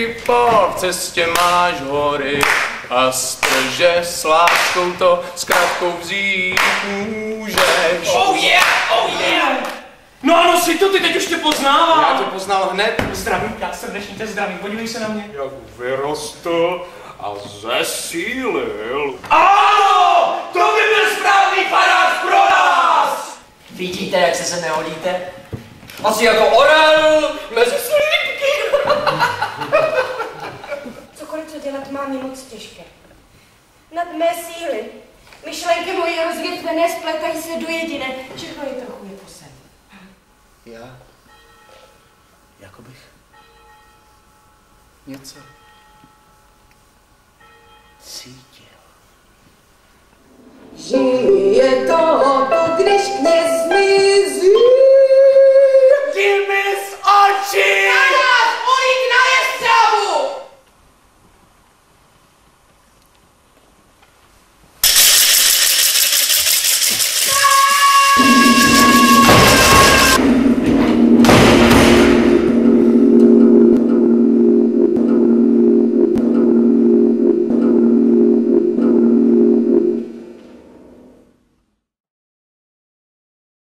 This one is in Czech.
po v cestě máš hory a strže s láskou to s krátkou vzít můžeš. Oh yeah, oh yeah! No ano, si to, ty teď už tě poznávám. Já tě poznal hned. Zdravím, já srdečně tě zdravím, podívej se na mě. Jak vyrostl a zesílil. Ano, to by byl správný farář pro nás! Vidíte, jak se nehodíte? Asi jako orel mezi slípky. Cokoliv, co dělat mám, je moc těžké. Nad mé síly. Myšlenky moje rozvětvené spletají se do jediné. Všechno je trochu jako sen. Já? Jako bych něco cítil. Žije to, když nezmizí. Dými z očí! Na nás, uliť na jestřábu!